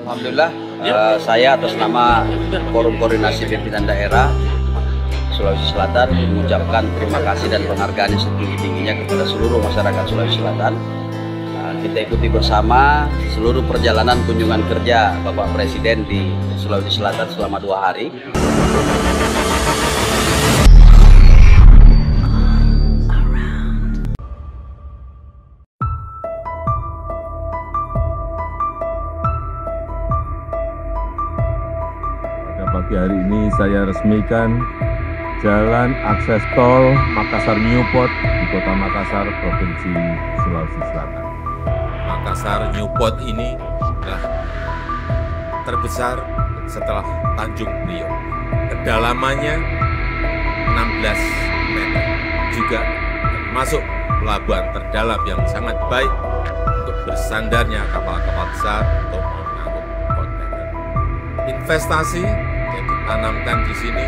Alhamdulillah, saya atas nama Forum Koordinasi Pimpinan Daerah Sulawesi Selatan mengucapkan terima kasih dan penghargaan yang setinggi-tingginya kepada seluruh masyarakat Sulawesi Selatan. Kita ikuti bersama seluruh perjalanan kunjungan kerja Bapak Presiden di Sulawesi Selatan selama 2 hari. Pagi hari ini saya resmikan jalan akses tol Makassar Newport di Kota Makassar, Provinsi Sulawesi Selatan. Makassar Newport ini adalah terbesar setelah Tanjung Priok. Kedalamannya 16 meter, juga termasuk pelabuhan terdalam yang sangat baik untuk bersandarnya kapal-kapal besar untuk mengangkut kontainer. Investasi yang ditanamkan di sini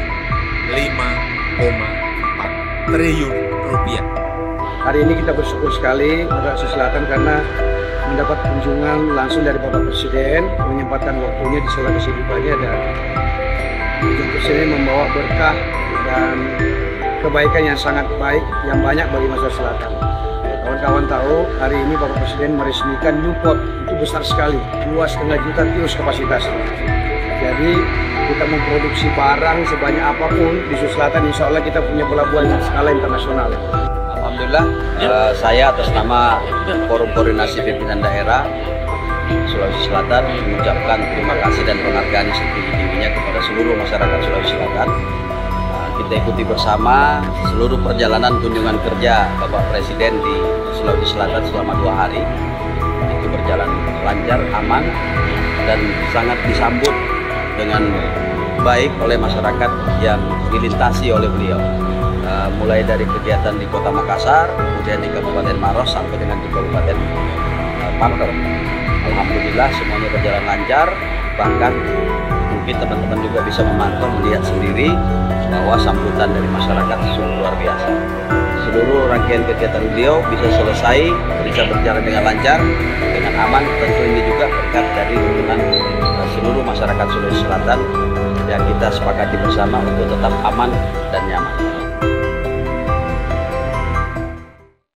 5,4 triliun rupiah. Hari ini kita bersyukur sekali Sulawesi Selatan karena mendapat kunjungan langsung dari Bapak Presiden, menyempatkan waktunya di sela kesibukannya, dan Presiden membawa berkah dan kebaikan yang sangat baik, yang banyak bagi masyarakat Selatan. Kawan-kawan tahu, hari ini Bapak Presiden meresmikan Newport, itu besar sekali, 2,5 juta TEU kapasitasnya. Jadi kita memproduksi barang sebanyak apapun di Sulawesi Selatan, insya Allah kita punya pelabuhan skala internasional. Alhamdulillah, saya atas nama Forum Koordinasi Pimpinan Daerah Sulawesi Selatan mengucapkan terima kasih dan penghargaan yang setinggi-tingginya kepada seluruh masyarakat Sulawesi Selatan. Kita ikuti bersama seluruh perjalanan kunjungan kerja Bapak Presiden di Sulawesi Selatan selama 2 hari. Itu berjalan lancar, aman, dan sangat disambut dengan baik oleh masyarakat yang dilintasi oleh beliau. Mulai dari kegiatan di Kota Makassar, kemudian di Kabupaten Maros, sampai dengan di Kabupaten Pamtor. Alhamdulillah semuanya berjalan lancar, bahkan mungkin teman-teman juga bisa memantau, melihat sendiri bahwa sambutan dari masyarakat sungguh luar biasa. Seluruh rangkaian kegiatan beliau bisa selesai, bisa berjalan dengan lancar, dengan aman. Tentu ini juga berkat dari dukungan seluruh masyarakat Sulawesi Selatan yang kita sepakati bersama untuk tetap aman dan nyaman.